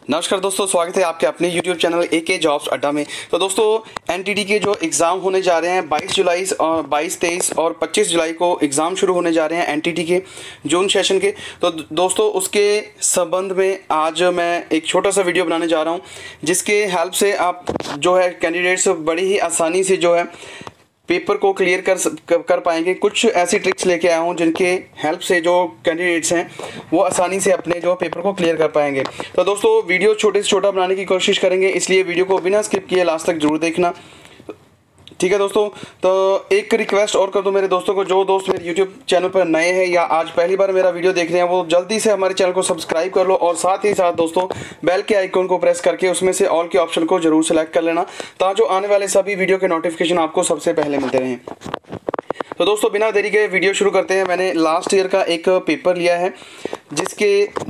नमस्कार दोस्तों, स्वागत है आपके अपने YouTube चैनल AK जॉब्स अड्डा में। तो दोस्तों NTT के जो एग्ज़ाम होने जा रहे हैं 22 जुलाई और 22, 23 और 25 जुलाई को एग्ज़ाम शुरू होने जा रहे हैं NTT के जून सेशन के। तो दोस्तों उसके संबंध में आज मैं एक छोटा सा वीडियो बनाने जा रहा हूं, जिसके हेल्प से आप जो है कैंडिडेट्स बड़ी ही आसानी से जो है पेपर को क्लियर कर पाएंगे। कुछ ऐसी ट्रिक्स लेके आया हूँ जिनके हेल्प से जो कैंडिडेट्स हैं वो आसानी से अपने जो पेपर को क्लियर कर पाएंगे। तो दोस्तों वीडियो छोटे से छोटा बनाने की कोशिश करेंगे, इसलिए वीडियो को बिना स्किप किए लास्ट तक जरूर देखना, ठीक है दोस्तों। तो एक रिक्वेस्ट और कर दो मेरे दोस्तों को, जो दोस्त मेरे यूट्यूब चैनल पर नए हैं या आज पहली बार मेरा वीडियो देख रहे हैं, वो जल्दी से हमारे चैनल को सब्सक्राइब कर लो और साथ ही साथ दोस्तों बेल के आइकन को प्रेस करके उसमें से ऑल के ऑप्शन को जरूर सेलेक्ट कर लेना, ताकि जो आने वाले सभी वीडियो के नोटिफिकेशन आपको सबसे पहले मिलते रहें। तो दोस्तों बिना देरी के वीडियो शुरू करते हैं। मैंने लास्ट ईयर का एक पेपर लिया है, जिसके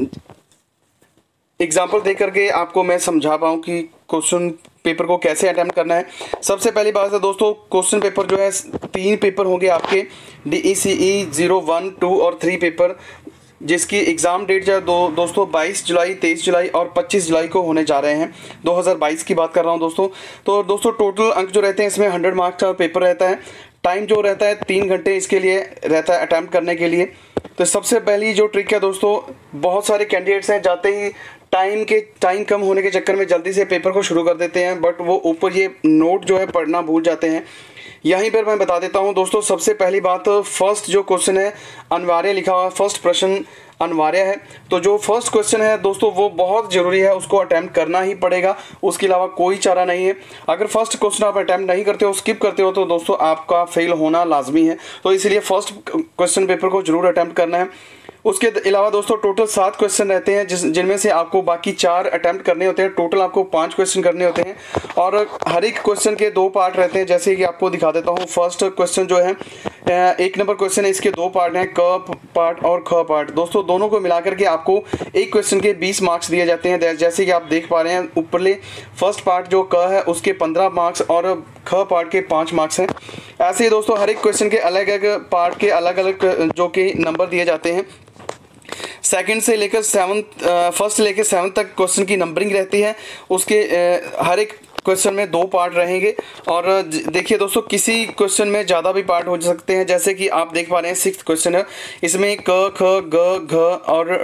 एग्जाम्पल दे करके आपको मैं समझा पाऊँ कि क्वेश्चन पेपर को कैसे अटेम्प्ट करना है। सबसे पहली बात है दोस्तों, क्वेश्चन पेपर जो है 3 पेपर होंगे आपके, DECE 0, 1, 2 और 3 पेपर, जिसकी एग्ज़ाम डेट जो है दोस्तों 22 जुलाई, 23 जुलाई और 25 जुलाई को होने जा रहे हैं। 2022 की बात कर रहा हूं दोस्तों। तो दोस्तों टोटल अंक जो रहते हैं इसमें 100 मार्क्स का पेपर रहता है। टाइम जो रहता है 3 घंटे इसके लिए रहता है अटैम्प्ट करने के लिए। तो सबसे पहली जो ट्रिक है दोस्तों, बहुत सारे कैंडिडेट्स हैं जाते ही टाइम कम होने के चक्कर में जल्दी से पेपर को शुरू कर देते हैं, बट वो ऊपर ये नोट जो है पढ़ना भूल जाते हैं। यहीं पर मैं बता देता हूं दोस्तों, सबसे पहली बात, फर्स्ट जो क्वेश्चन है अनिवार्य लिखा हुआ है, फर्स्ट प्रश्न अनिवार्य है। तो जो फर्स्ट क्वेश्चन है दोस्तों वो बहुत ज़रूरी है, उसको अटैम्प्ट करना ही पड़ेगा, उसके अलावा कोई चारा नहीं है। अगर फर्स्ट क्वेश्चन आप अटैम्प्ट नहीं करते हो, स्किप करते हो, तो दोस्तों आपका फेल होना लाजमी है। तो इसलिए फर्स्ट क्वेश्चन पेपर को जरूर अटैम्प्ट करना है। उसके अलावा दोस्तों टोटल 7 क्वेश्चन रहते हैं, जिनमें से आपको बाकी 4 अटैम्प्ट करने होते हैं। टोटल आपको 5 क्वेश्चन करने होते हैं और हर एक क्वेश्चन के 2 पार्ट रहते हैं, जैसे कि आपको दिखा देता हूँ। फर्स्ट क्वेश्चन जो है 1 नंबर क्वेश्चन है, इसके 2 पार्ट हैं, क पार्ट और ख पार्ट। दोस्तों दोनों को मिलाकर के आपको एक क्वेश्चन के 20 मार्क्स दिए जाते हैं। जैसे कि आप देख पा रहे हैं ऊपरले फर्स्ट पार्ट जो क है उसके 15 मार्क्स और ख पार्ट के 5 मार्क्स हैं। ऐसे ही दोस्तों हर एक क्वेश्चन के अलग अलग पार्ट के अलग अलग जो कि नंबर दिए जाते हैं। सेकंड से लेकर 7th, फर्स्ट से लेकर 7th तक क्वेश्चन की नंबरिंग रहती है। उसके हर एक क्वेश्चन में 2 पार्ट रहेंगे। और देखिए दोस्तों, किसी क्वेश्चन में ज़्यादा भी पार्ट हो सकते हैं, जैसे कि आप देख पा रहे हैं 6th क्वेश्चन है, इसमें क, ख, ग, घ और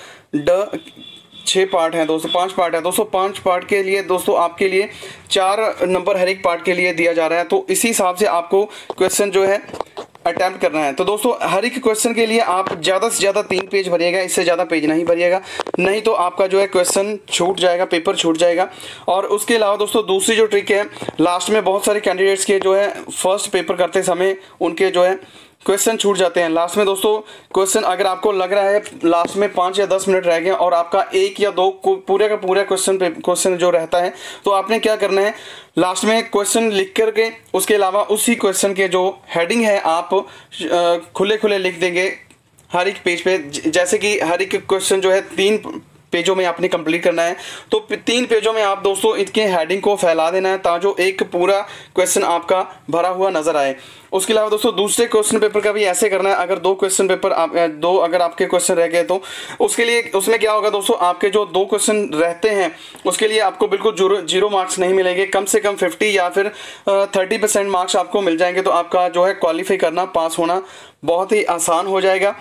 ड 6 पार्ट हैं दोस्तों, 5 पार्ट है दोस्तों। 5 पार्ट के लिए दोस्तों आपके लिए 4 नंबर हर एक पार्ट के लिए दिया जा रहा है। तो इसी हिसाब से आपको क्वेश्चन जो है अटैम्प्ट करना है। तो दोस्तों हर एक क्वेश्चन के लिए आप ज़्यादा से ज़्यादा 3 पेज भरिएगा, इससे ज़्यादा पेज नहीं भरिएगा, नहीं तो आपका जो है क्वेश्चन छूट जाएगा, पेपर छूट जाएगा। और उसके अलावा दोस्तों दूसरी जो ट्रिक है, लास्ट में बहुत सारे कैंडिडेट्स के जो है फर्स्ट पेपर करते समय उनके जो है क्वेश्चन छूट जाते हैं लास्ट में। दोस्तों क्वेश्चन अगर आपको लग रहा है लास्ट में 5 या 10 मिनट रह गए और आपका 1 या 2 पूरे का पूरा क्वेश्चन जो रहता है, तो आपने क्या करना है, लास्ट में क्वेश्चन लिख करके उसके अलावा उसी क्वेश्चन के जो हेडिंग है आप खुले खुले लिख देंगे हर एक पेज पे। जैसे कि हर एक क्वेश्चन जो है 3 पेजों में आपने कंप्लीट करना है, तो 3 पेजों में आप दोस्तों इनके हेडिंग को फैला देना है, ताकि जो एक पूरा क्वेश्चन आपका भरा हुआ नजर आए। उसके अलावा दोस्तों दूसरे क्वेश्चन पेपर का भी ऐसे करना है। अगर 2 क्वेश्चन पेपर अगर आपके क्वेश्चन रह गए, तो उसके लिए उसमें क्या होगा दोस्तों, आपके जो 2 क्वेश्चन रहते हैं उसके लिए आपको बिल्कुल 0 मार्क्स नहीं मिलेंगे, कम से कम 50 या फिर 30% मार्क्स आपको मिल जाएंगे। तो आपका जो है क्वालिफाई करना, पास होना बहुत ही आसान हो जाएगा।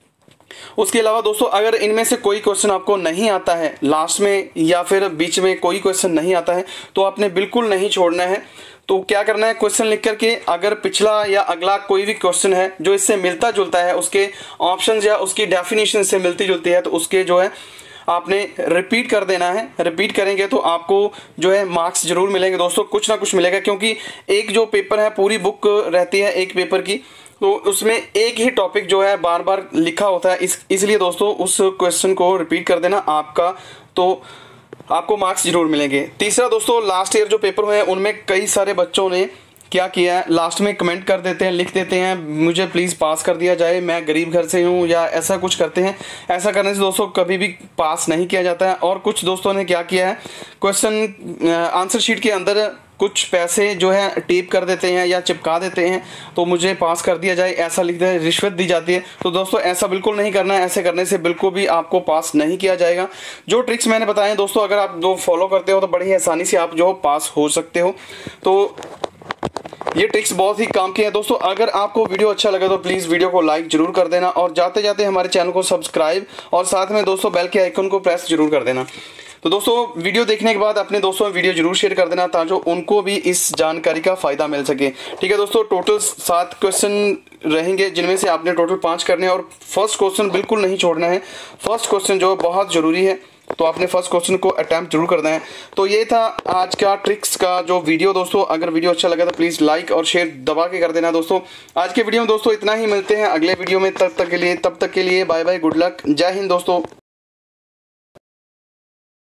उसके अलावा दोस्तों अगर इनमें से कोई क्वेश्चन आपको नहीं आता है, लास्ट में या फिर बीच में कोई क्वेश्चन नहीं आता है, तो आपने बिल्कुल नहीं छोड़ना है। तो क्या करना है, क्वेश्चन लिख करके अगर पिछला या अगला कोई भी क्वेश्चन है जो इससे मिलता जुलता है, उसके ऑप्शंस या उसकी डेफिनेशन से मिलती जुलती है, तो उसके जो है आपने रिपीट कर देना है। रिपीट करेंगे तो आपको जो है मार्क्स जरूर मिलेंगे दोस्तों, कुछ ना कुछ मिलेगा, क्योंकि एक जो पेपर है पूरी बुक रहती है एक पेपर की, तो उसमें एक ही टॉपिक जो है बार बार लिखा होता है, इसलिए दोस्तों उस क्वेश्चन को रिपीट कर देना आपका, तो आपको मार्क्स जरूर मिलेंगे। तीसरा दोस्तों, लास्ट ईयर जो पेपर हुए हैं उनमें कई सारे बच्चों ने क्या किया है, लास्ट में कमेंट कर देते हैं, लिख देते हैं मुझे प्लीज़ पास कर दिया जाए, मैं गरीब घर से हूँ, या ऐसा कुछ करते हैं। ऐसा करने से दोस्तों कभी भी पास नहीं किया जाता है। और कुछ दोस्तों ने क्या किया है, क्वेश्चन आंसर शीट के अंदर कुछ पैसे जो है टेप कर देते हैं या चिपका देते हैं तो मुझे पास कर दिया जाए, ऐसा लिखते हैं, रिश्वत दी जाती है। तो दोस्तों ऐसा बिल्कुल नहीं करना है, ऐसे करने से बिल्कुल भी आपको पास नहीं किया जाएगा। जो ट्रिक्स मैंने बताए हैं दोस्तों, अगर आप दो फॉलो करते हो तो बड़ी ही आसानी से आप जो पास हो सकते हो। तो ये ट्रिक्स बहुत ही काम की है दोस्तों। अगर आपको वीडियो अच्छा लगे तो प्लीज़ वीडियो को लाइक जरूर कर देना और जाते जाते हमारे चैनल को सब्सक्राइब और साथ में दोस्तों बेल के आइकन को प्रेस जरूर कर देना। तो दोस्तों वीडियो देखने के बाद अपने दोस्तों में वीडियो जरूर शेयर कर देना ताकि उनको भी इस जानकारी का फ़ायदा मिल सके। ठीक है दोस्तों, टोटल 7 क्वेश्चन रहेंगे जिनमें से आपने टोटल 5 करने हैं और फर्स्ट क्वेश्चन बिल्कुल नहीं छोड़ना है। फर्स्ट क्वेश्चन जो बहुत ज़रूरी है तो आपने फर्स्ट क्वेश्चन को अटैम्प्ट जरूर करना है। तो ये था आज का ट्रिक्स का जो वीडियो दोस्तों। अगर वीडियो अच्छा लगा तो प्लीज़ लाइक और शेयर दबा के कर देना दोस्तों। आज के वीडियो में दोस्तों इतना ही, मिलते हैं अगले वीडियो में। तब तक के लिए बाय बाय, गुड लक, जय हिंद दोस्तों।